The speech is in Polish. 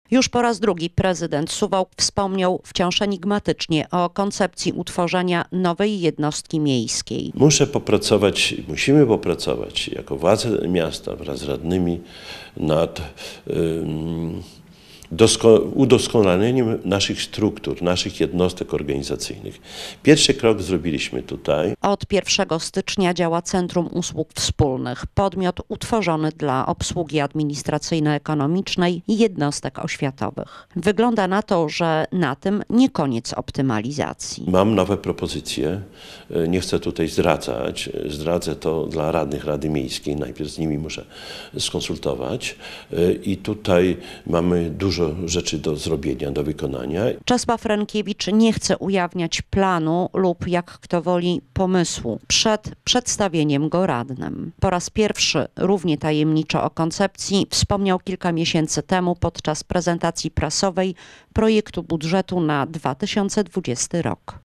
Już po raz drugi prezydent Suwałk wspomniał wciąż enigmatycznie o koncepcji utworzenia nowej jednostki miejskiej. Musimy popracować jako władze miasta wraz z radnymi nad udoskonaleniem naszych struktur, naszych jednostek organizacyjnych. Pierwszy krok zrobiliśmy tutaj. Od 1 stycznia działa Centrum Usług Wspólnych, podmiot utworzony dla obsługi administracyjno-ekonomicznej i jednostek oświatowych. Wygląda na to, że na tym nie koniec optymalizacji. Mam nowe propozycje, nie chcę tutaj zdradzać, zdradzę to dla radnych Rady Miejskiej, najpierw z nimi muszę skonsultować i tutaj mamy dużo rzeczy do zrobienia, do wykonania. Czesław Rękiewicz nie chce ujawniać planu lub, jak kto woli, pomysłu przed przedstawieniem go radnym. Po raz pierwszy równie tajemniczo o koncepcji wspomniał kilka miesięcy temu podczas prezentacji prasowej projektu budżetu na 2020 rok.